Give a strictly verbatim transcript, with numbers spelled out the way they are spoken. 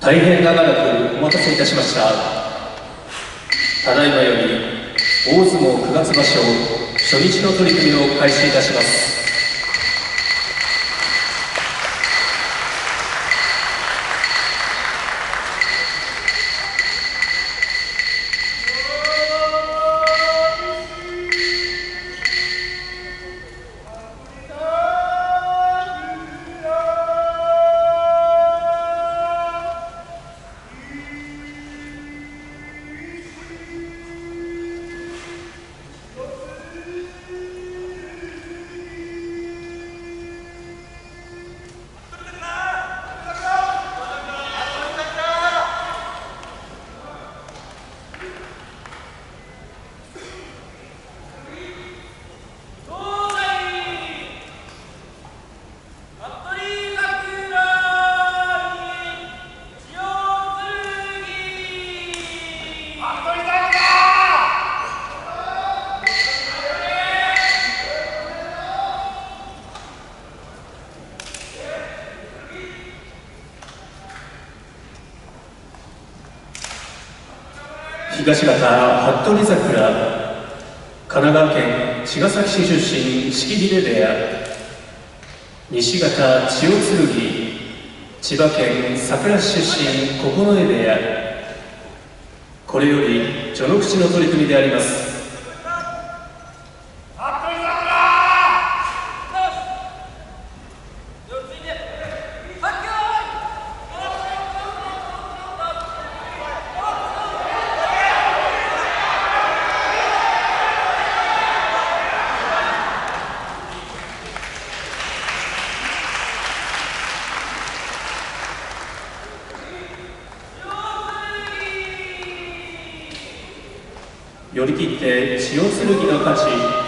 大変長らくお待たせいたしました。ただいまより大相撲くがつ場所初日の取り組みを開始いたします。東方服部桜、神奈川県茅ヶ崎市出身式秀部屋、西方千代剣、千葉県佐倉市出身九重部屋。これより序の口の取り組みであります。寄り切って千代剣の勝ち。